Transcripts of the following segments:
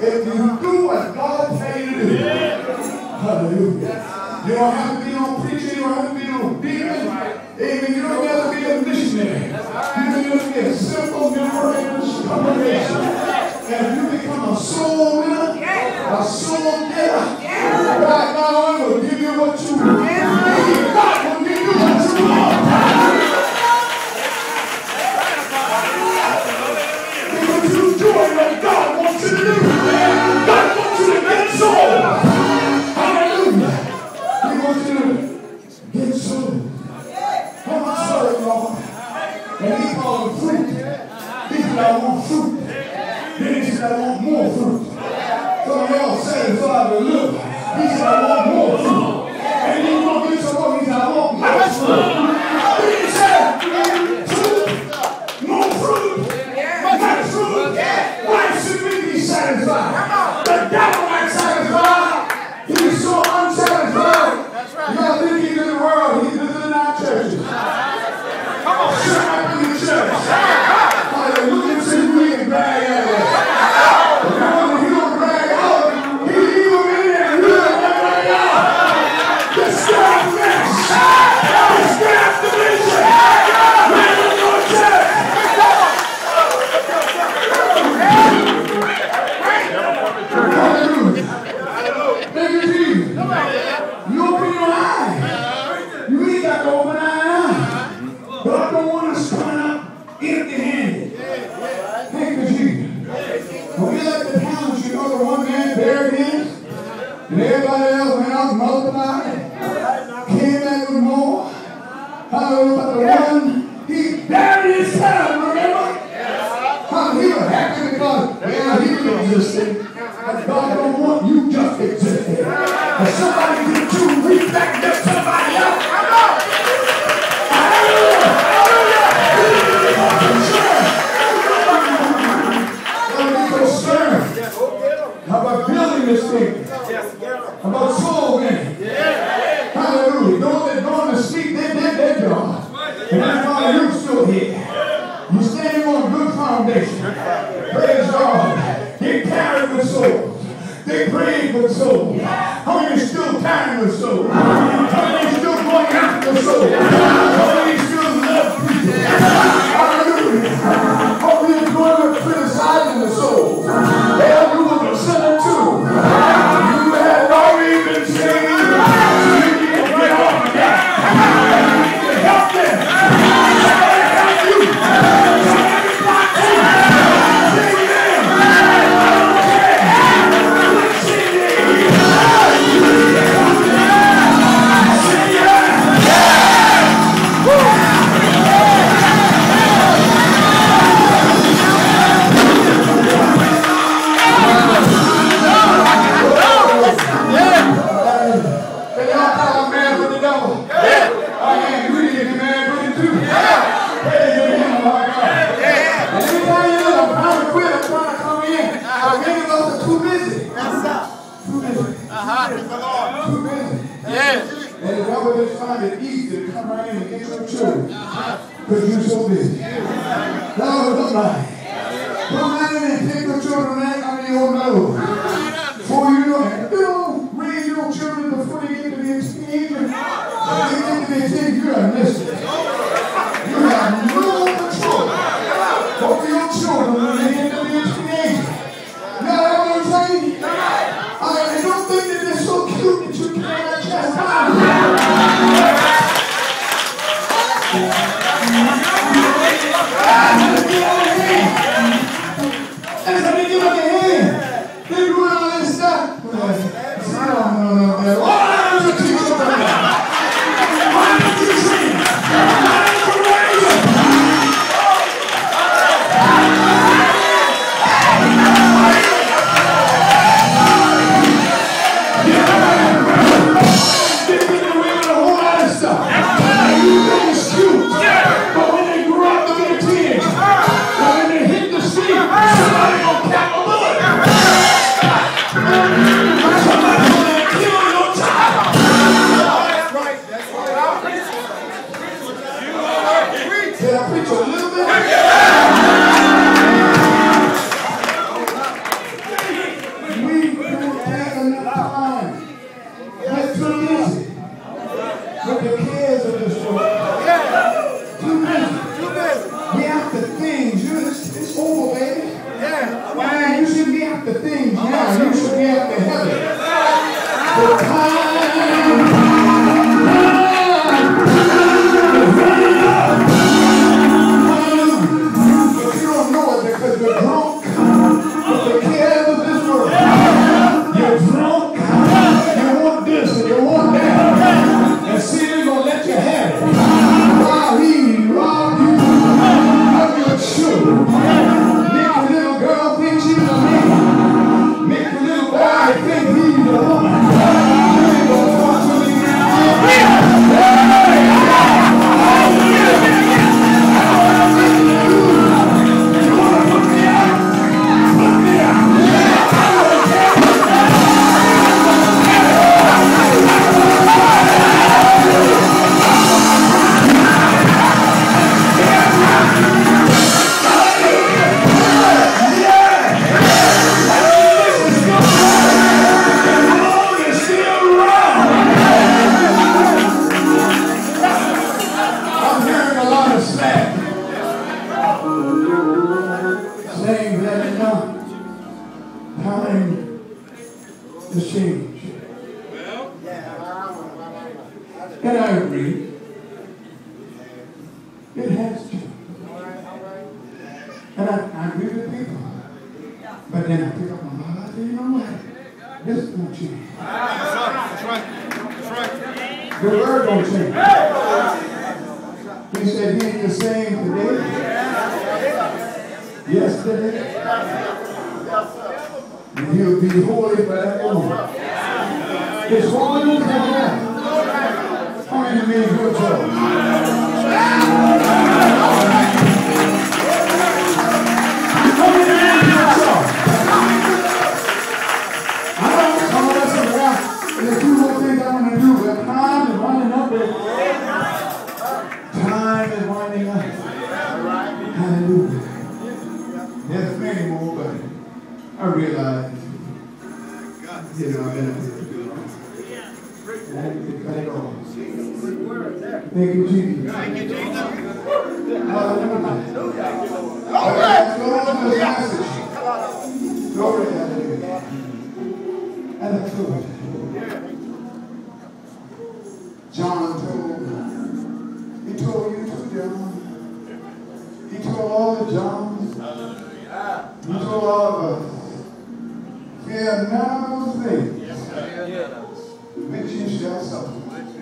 If you do what God tell you to do, hallelujah. You don't have to be no preacher, you don't have to be no deacon. Amen. You don't have to be a missionary. You can just be a simple member in this congregation. And if you become a soul winner, a soul getter, God not only will give you what you need, God will give you what you want. Because you're doing what God wants you to do. God wants you to get souls. Hallelujah. He wants you to get souls. I'm a soul, Lord. And he called fruit. He said, I want fruit. Then he said, I want more fruit. Some of y'all satisfied with little. He said, I want more fruit. And he won't get some more. He said, I want more fruit. Then he said, fruit, more fruit, much fruit. Why should we be satisfied? The devil ain't satisfied. He's so unsatisfied. Y'all think he's in the world. He's visiting our churches. Come on, shut up in the church. Hallelujah. See, we can brag at it. He don't brag out. He even in there and look right out. Just stop mess. Just stop the mission. Man of your church. Hallelujah. Thank you, Jesus. You open your eyes. You ain't got to open our eyes. God don't want us coming up empty-handed. Thank you, Jesus. When we left the towns, you know, the one man buried his, and everybody else went out and multiplied, came back with more. Hallelujah. But the one, he buried his town, remember? He was happy because, well, he existed. But God don't want you just existed. If somebody get you, reach back and get somebody else. Come on. Hallelujah. How about building this thing? How about soul winning? Hallelujah. Those that going to sleep, they did their job. And that's why you're still here. You're standing on a good foundation. Praise God. They carried with souls. They prayed with souls. How many still carrying with souls? How many still going after souls? How many still love people? Hallelujah. How many going with criticizing the souls? Well, you was a sinner too. You had already been saved. You need to get off of that. You need to help them. Somebody help you. Somebody block you. Sing them. Sing And the devil just find it easy to come right in and get your children because you're so busy. That's what it looks like. Come right in and take your children and act on your own nose. Before you know, raise your children before they get to be a teenager. When they get to be a teenager, you're a mister. You have no control over your children when they get to be a teenager. You know what I'm saying? I don't think that they're so cute that you can't chastise. And somebody give up their hand. They do all this stuff. Why don't you teach them? Why don't you train them? And I agree with people. But then I pick up my heart. I say, you know what? This is going to change. That's right. That's right. The word going to change. He said he ain't the same today, yesterday, and he'll be holy forevermore. It's holy forever. How many men good job? There's two more things I want to do, but time is running up. Time is winding up. Hallelujah. There's many more, but I realize, you know, I've been cut it off. Thank you, Jesus. Thank you, Jesus. Hallelujah. All right, go on to the passage. Glory, hallelujah. And that's good. John he told you to John. He told all the Johns. He told all of us. Fear none of those things which you shall suffer.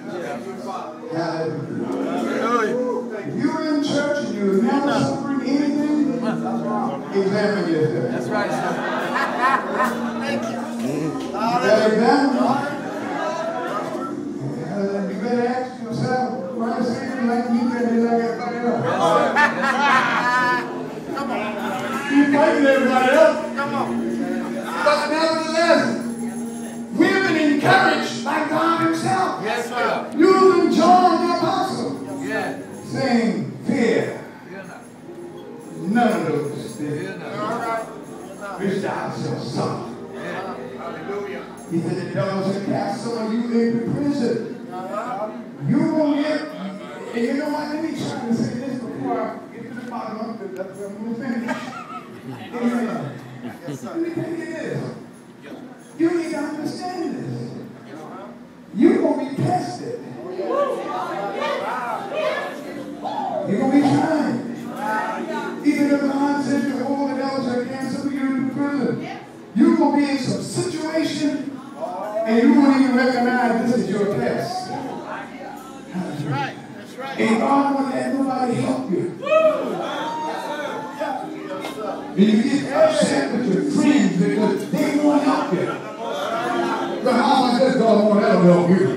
Hallelujah. If you're in church and you're never suffering anything, examine yourself. That's right. Thank you. You better examine. You better ask yourself, why is it like me and like everybody else? Come on. You fighting everybody else. Come on. But nevertheless, we've been encouraged by God Himself. Yes, sir. Using John the Apostle. Yeah. Saying, fear. None of those things. Which thou shalt suffer. Hallelujah. He said, the devil shall cast some of you into prison. You will get, and you know what? Let me try to say this before I get to the bottom of it. That's what I'm going to finish. Amen. Let me tell you this. You need to understand this. You're going to be tested. You're going to be tried. Even if God said to hold the devil shall cast some of you into prison, you're going to be in some situation and you won't even recognize this is your test. That's right. That's right. And God won't let nobody help you. And you get upset with your friends because they won't help you. But how much does God won't help you?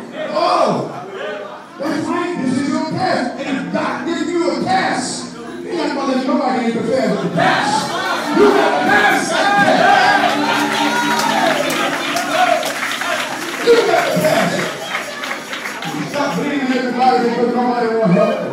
Oh! That's right. This is your test. And if God gives you a test, He's not going to let nobody interfere with the test. You got to pass that test. You got to pass it. Stop blaming everybody because nobody will help you.